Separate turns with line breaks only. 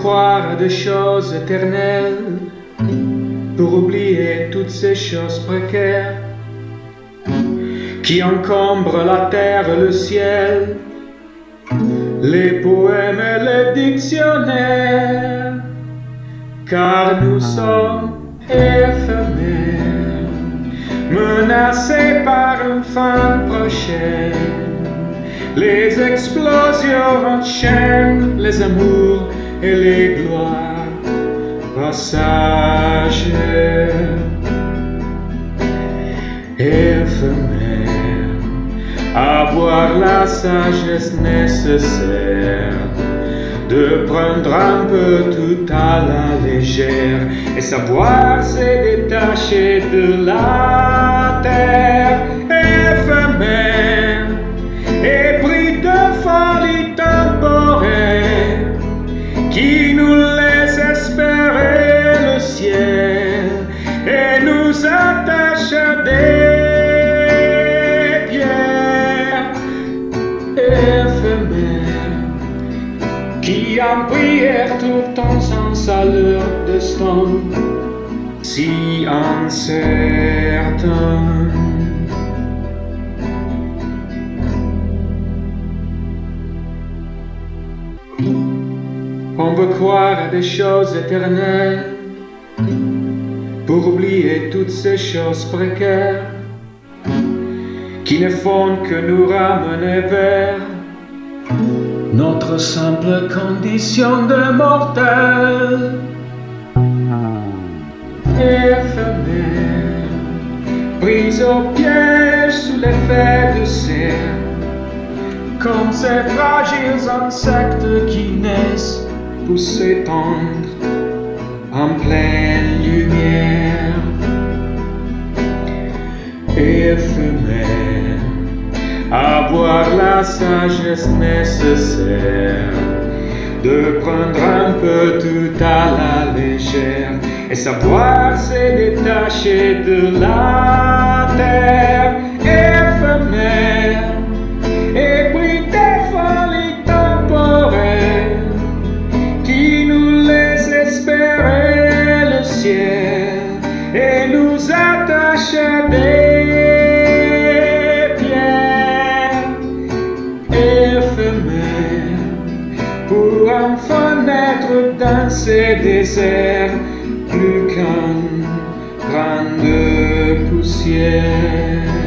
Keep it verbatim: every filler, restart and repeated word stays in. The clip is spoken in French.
croire à des choses éternelles pour oublier toutes ces choses précaires qui encombrent la terre et le ciel, les poèmes et les dictionnaires, car nous sommes éphémères, menacés par une fin prochaine. Les explosions enchaînent les amours et les gloires passagères, éphémères, avoir la sagesse nécessaire de prendre un peu tout à la légère et savoir se détacher de la terre, éphémère, épris de folie temporaire qui nous laisse espérer le ciel et nous attache à des pierres éphémères qui en prière tout ton sens à leur destin si incertain. On veut croire à des choses éternelles pour oublier toutes ces choses précaires qui ne font que nous ramener vers notre simple condition de mortel, éphémère, prise au piège sous l'effet de serre, comme ces fragiles insectes qui naissent pour s'étendre en pleine lumière, éphémère, avoir la sagesse nécessaire de prendre un peu tout à la légère et savoir se détacher de la terre, éphémère, épris des folies temporaires qui nous laissent espérer le ciel et nous attache à des pierres éphémères pour enfin naître dans ces déserts plus qu'un grain de poussière.